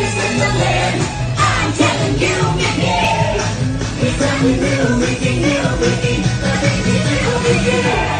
biggest in the land. I'm telling you, Mickey. It's something new, Mickey, new Mickey. The baby little Mickey.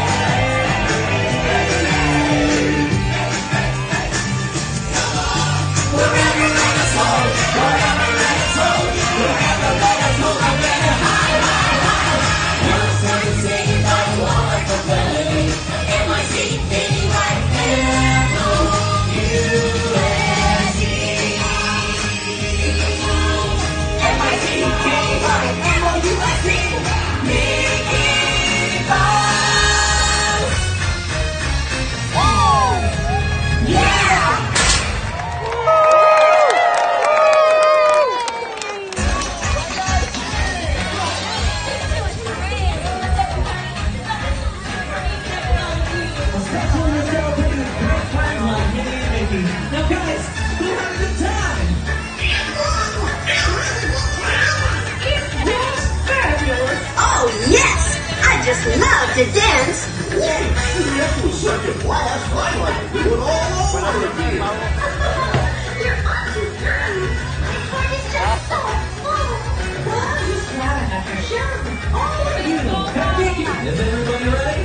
Just love to dance. This was such a blast. I'd like to do it all over again. You're up to time. My heart is just so full. Well, you smile after sure. All of you. Is everybody ready?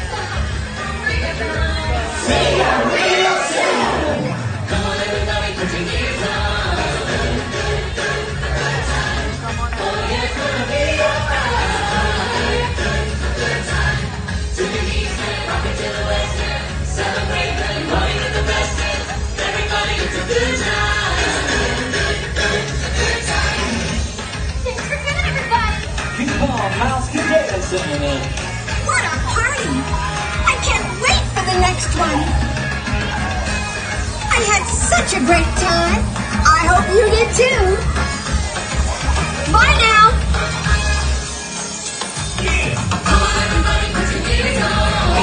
See you real soon. Come on, everybody, put your hands up. Oh, yeah, it's gonna be alright. To the east and rockin' to the west and celebrate and party with the best and everybody, it's a good time. Good time. Thanks for coming, everybody. Keep on, house, keep dancing. What a party. I can't wait for the next one. I had such a great time. I hope you did too. Bye now. Come on, everybody, put your hands up.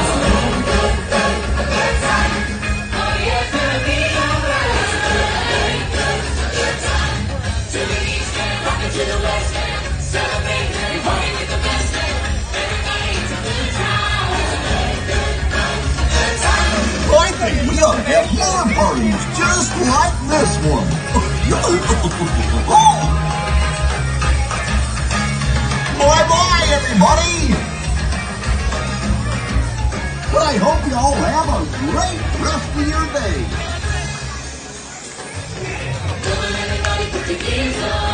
Oh, yeah, it's gonna be alright. Good time. To the east and rockin' to the west and celebrate and party with the best and everybody, it's a good time. Good time. I think we ought to have more parties just like this one. Bye-bye, everybody. I hope you all have a great rest of your day. Come on, everybody, put your hands up.